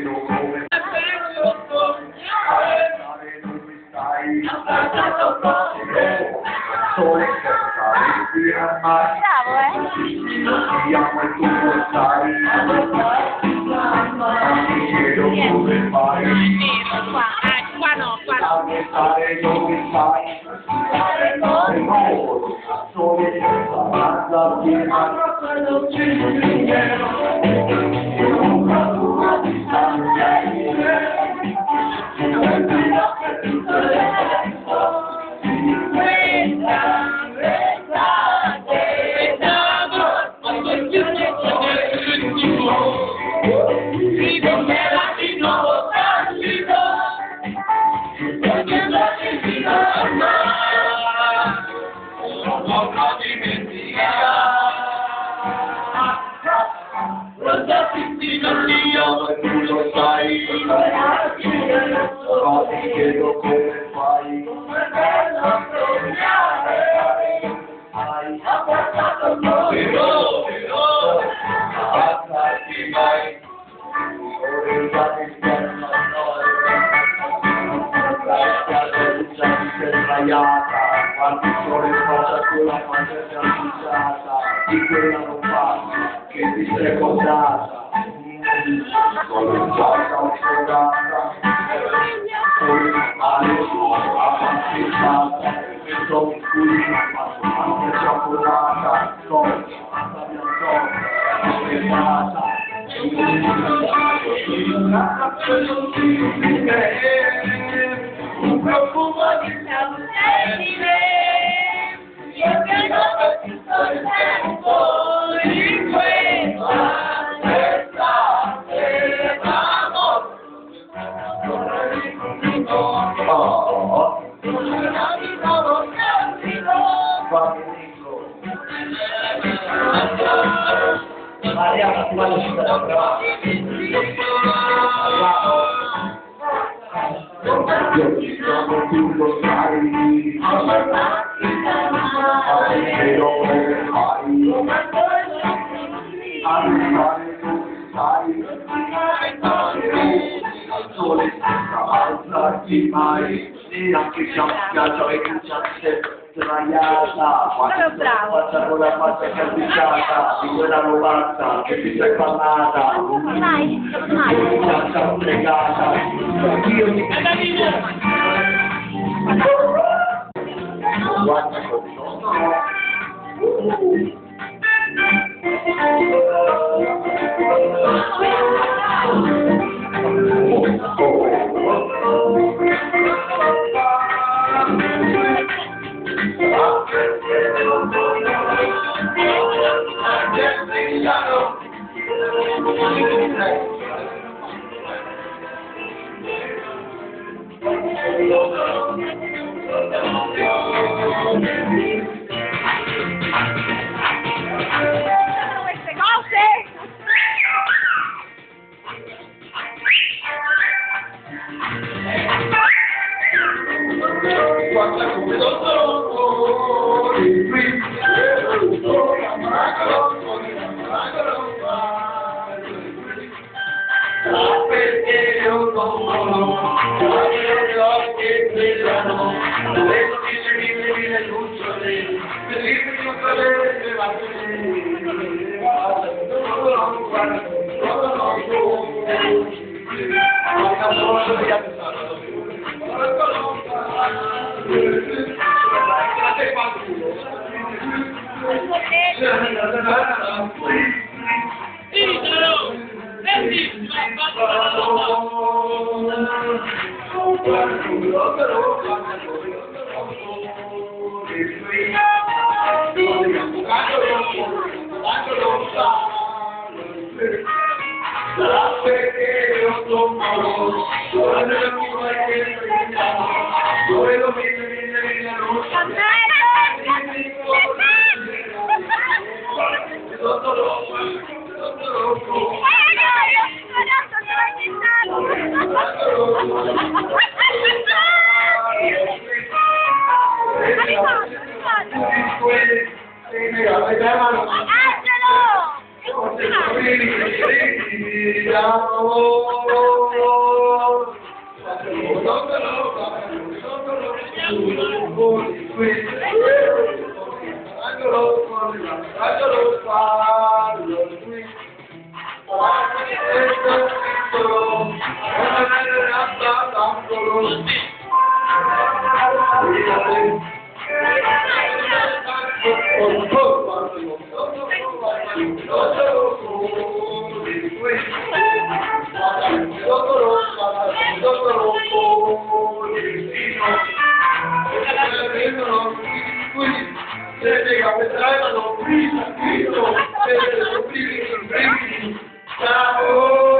chiedo come sole che stai qui a mare. Bravo, Ti amo e tu lo sai. Ti chiedo come fai. qua no. A stare dove stai. Sole senza casa piena. Tu lo sai, ma ti chiedo come fai. Abbasati mai, sdraiata, guardi il sole in faccia con la faccia già di quella non fa, che ti sei ricordata. Sono in casa oscurata, sono in mare, appassionata, sono in cui anche cioccolata, sono la mia donna, un profumo di saudade, io che non ti sto tempo in questa. Maria, ti voglio uscire da brava. Tu lo sai, però come fai? Arrivare dove stai, al sole senza alzarti mai, neanche se spiaggia e cacciasse sdraiata, faccia con la faccia calpicciata, di quella robazza che ti sei parlata, faccia fregata, io ti guarda come sono. Queste cose! Guarda come lo sono, perché io sono, gli occhi brillano, vedo mille lucciole, bellissimo colore, ma perché io sono, Angelo! Ciao!